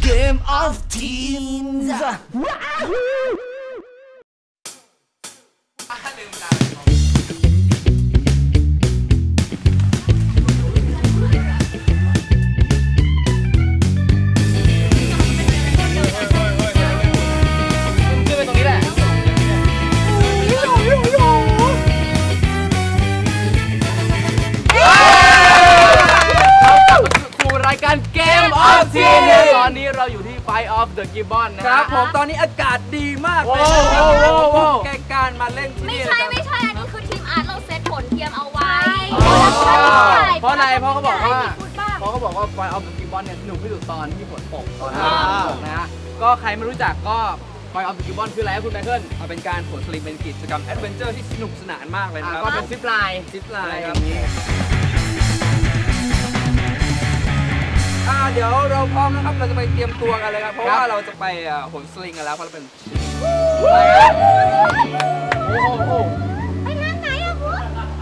Game of Teens ตอนนี้เราอยู่ที่ Fight of the Gibbon นะครับผมตอนนี้อากาศดีมากเลยแกการมาเล่นที่นี่ไม่ใช่อันนี้คือทีมอาร์ตเราเซตผลเทียมเอาไว้เพราะอะไรเพราะเขาบอกว่า Fight of the Gibbon เนี่ยสนุกที่สุดตอนที่ฝนตกตอนที่ฝนตกนะฮะก็ใครไม่รู้จักก็ Fight of the Gibbon คืออะไรคุณไมเคิลเป็นการขนสลิงเป็นกิจกรรมแอดเวนเจอร์ที่สนุกสนานมากเลยนะครับก็เป็นซิปไลน์ครับเดี๋ยวเราพร้อมนะครับเราจะไปเตรียมตัวกันเลยครับเพราะว่าเราจะไปโหนสลิงกันแล้วเพราะเราเป็นไปทางไหนอะคุณ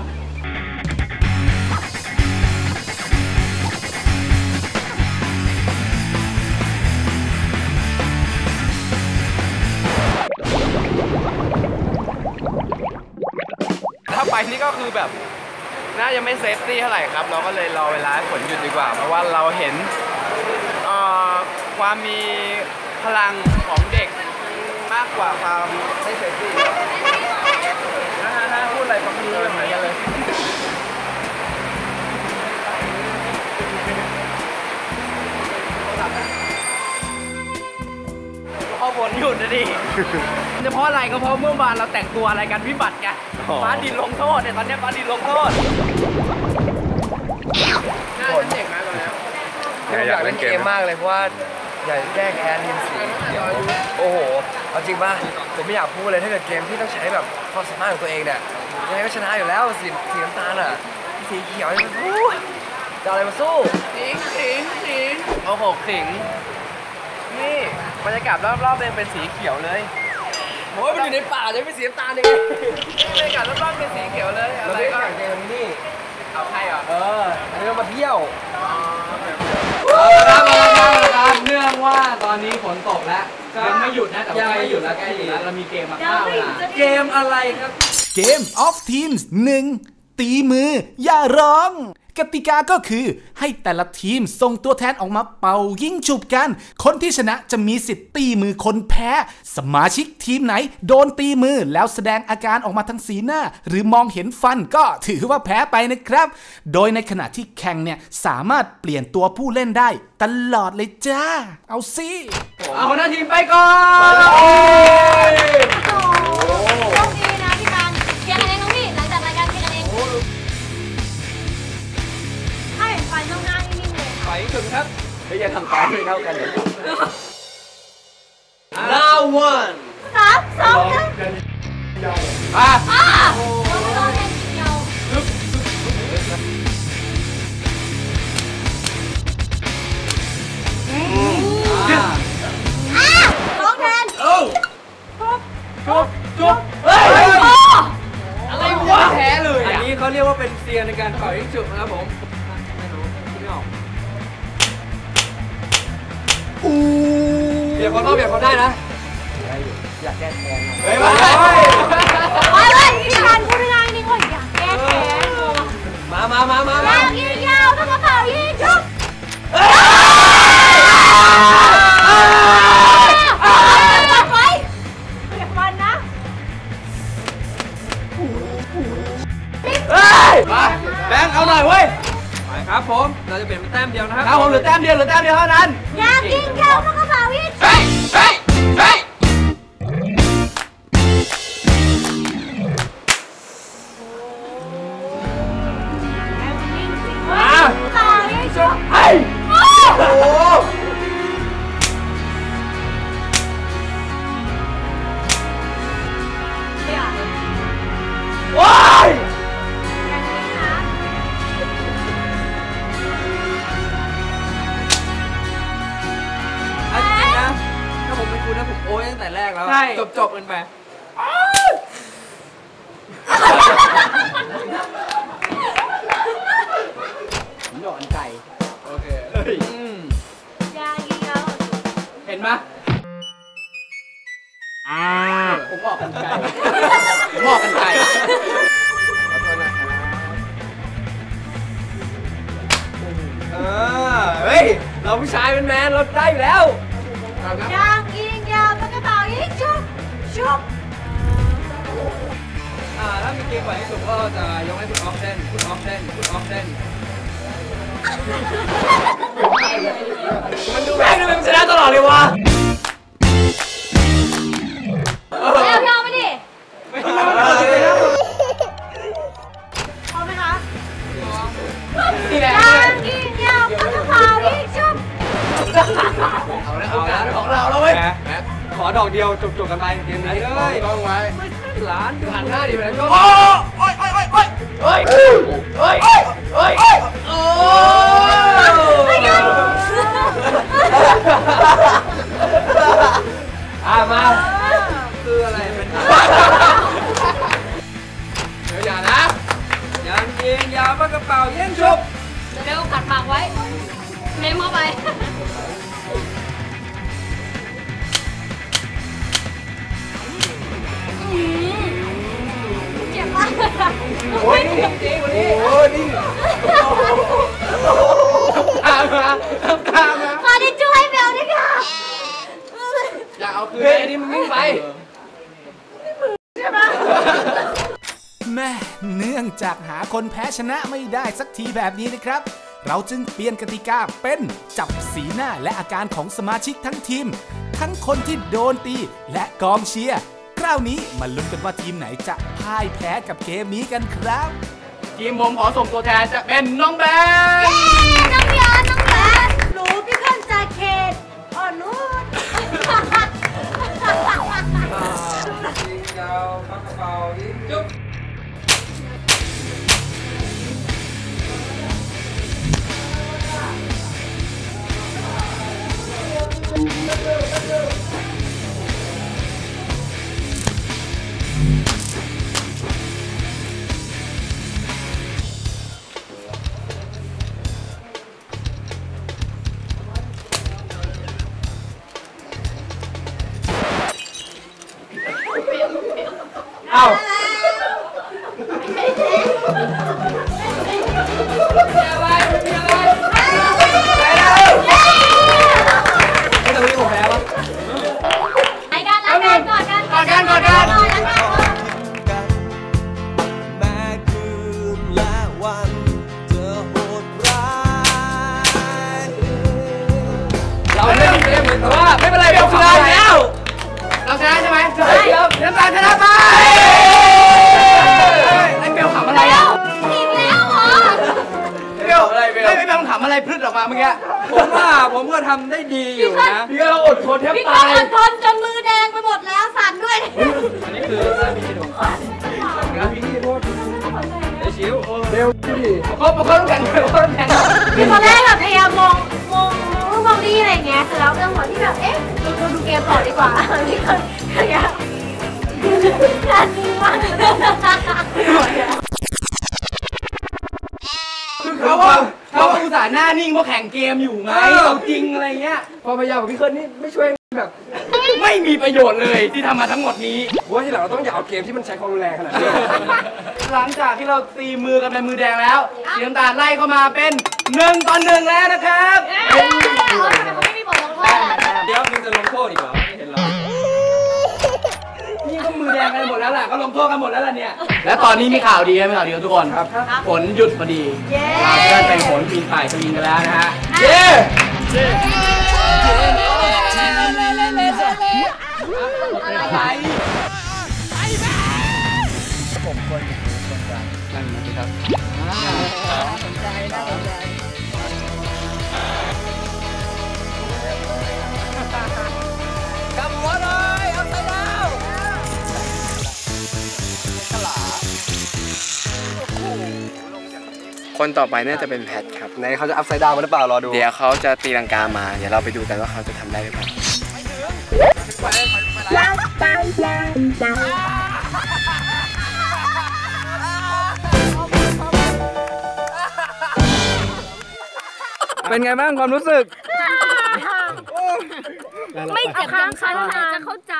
ถ้าไปนี่ก็คือแบบน่าจะไม่เซฟตี้เท่าไหร่ครับเราก็เลยรอเวลาฝนหยุดดีกว่าเพราะว่าเราเห็นความมีพลังของเด็กมากกว่าความไม่เซฟตี้นะพูดอะไรความมีเหมือนกันเลยพอฝนหยุดนะดิเพราะอะไรก็เพราะเมื่อวานเราแต่งตัวอะไรกันวิบัติไงฟ้าดินลงโทษเนี่ยตอนนี้ฟ้าดินลงโทษน่าจะเด็กมากแล้วอยากเล่นเกมมากเลยเพราะว่าอยากแก้แค้นทีมสีเขียวโอ้โหเอาจริงป่ะผมไม่อยากพูดเลยถ้าเกิดเกมที่ต้องใช้แบบความสามารถของตัวเองเนี่ยยังไงก็ชนะอยู่แล้วสีน้ำตาลอ่ะสีเขียวจะอะไรมาสู้ขิงโอ้โหขิงนี่บรรยากาศรอบๆเป็นสีเขียวเลยโอ้ยมันอยู่ในป่าจะไม่สีน้ำตาลเลยบรรยากาศรอบๆเป็นสีเขียวเลยอะไรก็อย่างเกมนี่เอาใครเหรออันนี้เรามาเที่ยวเนื่องว่าตอนนี้ฝนตกแล้วยังไม่หยุดนะแต่ใกล้หยุดแล้วเรามีเกมมาเข้าเกมอะไรครับ Game of Teens 1 ตีมืออย่าร้องกติกาก็คือให้แต่ละทีมส่งตัวแทนออกมาเป่ายิงฉุบกันคนที่ชนะจะมีสิทธิ์ตีมือคนแพ้สมาชิกทีมไหนโดนตีมือแล้วแสดงอาการออกมาทางสีหน้าหรือมองเห็นฟันก็ถือว่าแพ้ไปนะครับโดยในขณะที่แข่งเนี่ยสามารถเปลี่ยนตัวผู้เล่นได้ตลอดเลยจ้าเอาสิเอาหัวหน้าทีมไปก่อนโชคดีนะพี่การเคลียร์กันเองน้องพี่หลังจากรายการเคลียร์กันเองให้ไฟข้างหน้านิ่งๆเลยไฟถึงครับไม่จะทำไฟไม่เท่ากันเลย now one 3 2 1เราเล่นเดียวร้องแทนจุบเฮ้ยอะไรวะแพ้เลยอันนี้เขาเรียกว่าเป็นเซียนในการเป่ายิงฉุบนะครับผมไม่รู้ไม่ออกเบียดคนได้นะอยากแก้แค้นเฮ้ยไปเลยพี่การพูดง่ายๆนี่ว่าอยากแก้แค้นมายิงยาวต้องมาเป่ายิงฉุบไว้เก็บมันนะมาแบงค์เอาหน่อยเว้ยไปครับผมเราจะเปลี่ยนเป็นแต้มเดียวนะครับผมเหลือแต้มเดียวเท่านั้นอยากยิงยาวต้องมาเป่ายิงฉุบผมโอ้ยตั้งแต่แรกแล้วจบกันไปหย่อนไก่โอเคยายิงยาวไหมผมบอกกันไกลผมบอกกันไกลเฮ้ยเราผู้ชายเป็นแมนเราได้อยู่แล้วยางยิงยาวปากกระเป๋ายิงชุบชุบถ้ามีเกมกว่าที่สุดก็จะยกให้คุณออฟเล่นคุณออฟเล่นคุณออฟเล่นมันดูแม่งทำไมมันชนะตลอดเลยวะแล้วยอมไหมดิพร้อมไหมคะยางยิงยาวปากกระเป๋ายิงชุบเอาละโอกาสของเราแล้วเว้ยขอดอกเดียวจบกันไปเกมนี้เลยต้องไว้หลานหันหน้าดิไปแล้วโอ้ยโอ้ยโอ้ยโอ้ยโอ้ยโอ้ยโอ้ยโอ้ยโอ้มาคืออะไรเป็นเดี๋ยวอย่านะยังยิงยาวปากกระเป๋ายิงชุบเร็วกัดปากไว้เม้มเข้าไปเจ็บมากโอ้ยนี่จริงวันนี้โอ้ยนี่ตามมาขอที่ช่วยเบลด้วยค่ะอยากเอาคืนไอ้นี่มันวิ่งไปใช่ไหมแม่เนื่องจากหาคนแพ้ชนะไม่ได้สักทีแบบนี้นะครับเราจึงเปลี่ยนกติกาเป็นจับสีหน้าและอาการของสมาชิกทั้งทีมทั้งคนที่โดนตีและกองเชียร์คราวนี้มาลุ้นกันว่าทีมไหนจะพ่ายแพ้กับเกมนี้กันครับทีมผมขอส่งตัวแทนจะเป็นน้องแบนน้องยาน้องแบนหนูพี่ขึ้นจากเขตอ่อนนุชยิงยาวปากกระเป๋ายิงจุ๊บเอาไม่เป็นไรเบลชนะแล้วเราชนะใช่ไหมใช่ครับน้ำตาลชนะไปไอ้เบลขำอะไรอ่ะทีมแล้วเหรอเบลอะไรเบลไม่เบลขำอะไรพึ่งออกมาเมื่อกี้ผมก็ทำได้ดีอยู่นะพี่ก็อดทนแทบตายอดทนจนมือแดงไปหมดแล้วสั่นด้วยอันนี้คือซาบิโดะพี่โทษเดี๋ยวชิวเบลดิประคองแข่งคือตอนแรกแบบพยายามมองนี่อะไรเงี้ยเสร็จแล้วเรื่องหัวที่แบบเอ๊ะดูเกมต่อดีกว่านี่ก็อย่างเงี้ยน่าจริงมากคือเขาอุตส่าห์หน้านิ่งเพราะแข่งเกมอยู่ไงเอาจริงอะไรเงี้ยพอพยายามกับพี่เคิร์นนี่ไม่ช่วยแบบไม่มีประโยชน์เลยที่ทำมาทั้งหมดนี้ว่าที่หลังเราต้องอย่าเอาเกมที่มันใช้ความรุนแรงขนาดนี้หลังจากที่เราตีมือกันเป็นมือแดงแล้วสีน้ำตาลไล่เข้ามาเป็น1-1แล้วนะครับเดี๋ยวมึงจะลงโทษอีกเหรอไม่เห็นหรอนี่ก็มือแดงกันหมดแล้วแหละก็ลงโทษกันหมดแล้วล่ะเนี่ยและตอนนี้มีข่าวดีไหมข่าวดีทุกคนครับฝนหยุดพอดีเราจะไปฝนปีนป่ายสวิงกันแล้วนะฮะเย้ผมคนกลางนั่งนี่ครับสนใจน่าสนใจกำหัวเลยเอาไปแล้วคนต่อไปน่าจะเป็นแพทครับไหนเขาจะอัพไซด์ดาวน์หรือเปล่ารอดูเดี๋ยวเขาจะตีลังกามาเดี๋ยวเราไปดูกันว่าเขาจะทำได้หรือเปล่าเป็นไงบ้างความรู้สึกไม่เจ็บยังคันจะเข้าใจ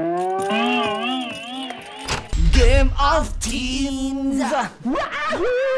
Game of Teens